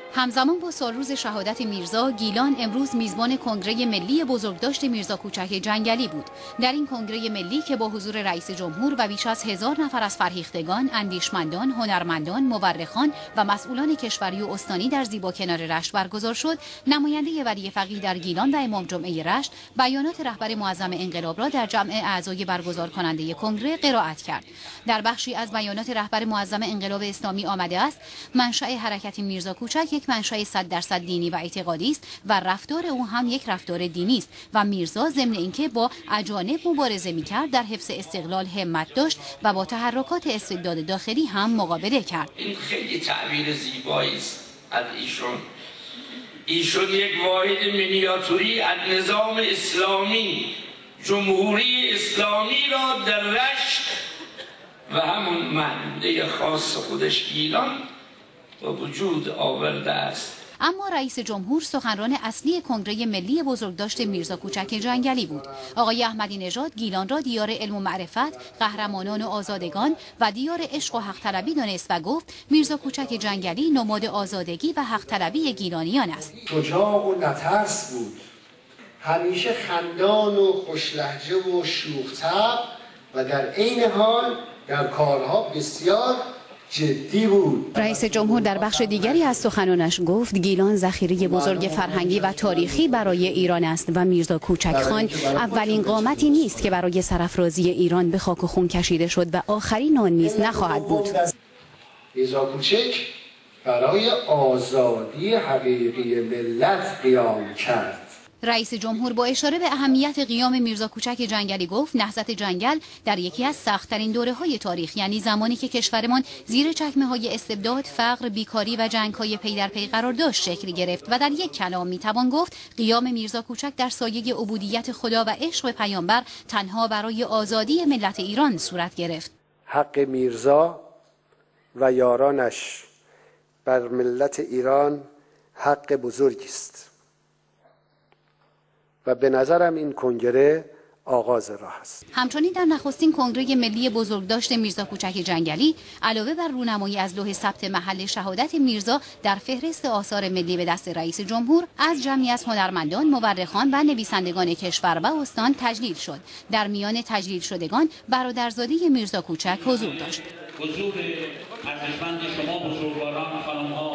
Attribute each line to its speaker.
Speaker 1: همزمان با سالروز شهادت میرزا، گیلان امروز میزبان کنگره ملی بزرگداشت میرزا کوچک جنگلی بود. در این کنگره ملی که با حضور رئیس جمهور و بیش از 1000 نفر از فرهیختگان، اندیشمندان، هنرمندان، مورخان و مسئولان کشوری و استانی در زیبا کنار رشت برگزار شد، نماینده ولی فقیه در گیلان و امام جمعه رشت بیانات رهبر معظم انقلاب را در جمع اعضای برگزار کننده کنگره قرائت کرد. در بخشی از بیانات رهبر معظم انقلاب اسلامی آمده است: منشأ حرکت میرزا کوچک یک منشأ 100% دینی و اعتقادی است و رفتار او هم یک رفتار دینی است و میرزا ضمن اینکه با اجانب مبارزه می‌کرد در حفظ استقلال همت داشت و با تحرکات استبداد داخلی هم مقابله کرد.
Speaker 2: این خیلی تعبیر زیبایی است از ایشون یک واحد مینیاتوری از نظام اسلامی، جمهوری اسلامی را در رشت و همون محدوده خاص خودش گیلان به وجود آورده است.
Speaker 1: اما رئیس جمهور سخنران اصلی کنگره ملی بزرگداشت میرزا کوچک جنگلی بود. آقای احمدی نژاد گیلان را دیار علم و معرفت، قهرمانان و آزادگان و دیار عشق و حق طلبی دانست و گفت میرزا کوچک جنگلی نماد آزادگی و حق طلبی گیلانیان است.
Speaker 3: شجاع و نترس بود، همیشه خندان و خوشلهجه و شوخ طبع و در عین حال در کارها بسیار جدی بود.
Speaker 1: رئیس جمهور در بخش دیگری از سخنانش گفت گیلان ذخیره بزرگ فرهنگی و تاریخی برای ایران است و میرزا کوچک خان اولین قامتی نیست که برای سرافرازی ایران به خاک و خون کشیده شد و آخرین آن نیز نخواهد بود.
Speaker 3: میرزا کوچک برای آزادی حقیقی ملت قیام کرد.
Speaker 1: رئیس جمهور با اشاره به اهمیت قیام میرزا کوچک جنگلی گفت نهضت جنگل در یکی از سخت‌ترین دوره‌های تاریخ، یعنی زمانی که کشورمان زیر چکمه‌های استبداد، فقر، بیکاری و جنگ‌های پی در پی قرار داشت شکل گرفت و در یک کلام میتوان گفت قیام میرزا کوچک در سایه عبودیت خدا و عشق به پیامبر تنها برای آزادی ملت ایران صورت گرفت.
Speaker 3: حق میرزا و یارانش بر ملت ایران حق بزرگی است و به نظرم این کنگره آغاز راه است.
Speaker 1: همچنین در نخستین کنگره ملی بزرگداشت میرزا کوچک جنگلی علاوه بر رونمایی از لوح ثبت محل شهادت میرزا در فهرست آثار ملی به دست رئیس جمهور، از جمعی از هنرمندان، مورخان و نویسندگان کشور و استان تجلیل شد. در میان تجلیل شدگان برادرزاده میرزا کوچک حضور داشت.
Speaker 4: حضور ارجمند شما بزرگواران خانم‌ها